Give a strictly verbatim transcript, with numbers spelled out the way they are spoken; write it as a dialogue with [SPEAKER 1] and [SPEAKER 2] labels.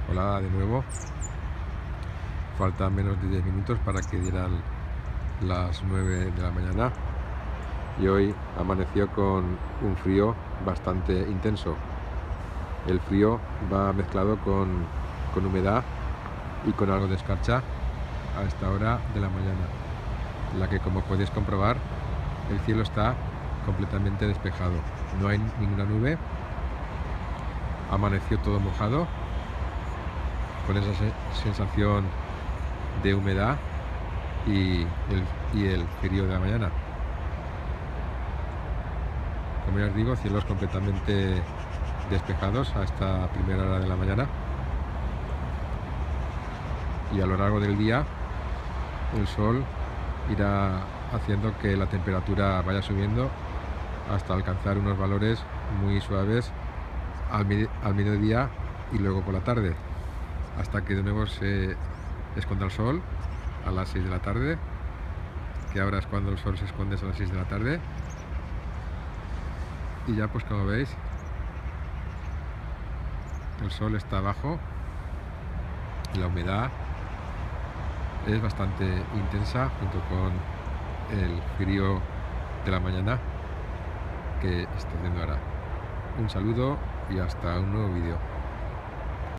[SPEAKER 1] Hola de nuevo. Faltan menos de diez minutos para que dieran las nueve de la mañana y hoy amaneció con un frío bastante intenso. El frío va mezclado con, con humedad y con algo de escarcha a esta hora de la mañana, en la que, como podéis comprobar, el cielo está completamente despejado, no hay ninguna nube, amaneció todo mojado con esa sensación de humedad y el, y el frío de la mañana. Como ya os digo, cielos completamente despejados a esta primera hora de la mañana, y a lo largo del día el sol irá haciendo que la temperatura vaya subiendo hasta alcanzar unos valores muy suaves al, al mediodía y luego por la tarde, hasta que de nuevo se esconda el sol a las seis de la tarde, que ahora es cuando el sol se esconde, a las seis de la tarde. Y ya, pues como veis, el sol está abajo y la humedad es bastante intensa, junto con el frío de la mañana que está haciendo ahora. Un saludo y hasta un nuevo vídeo.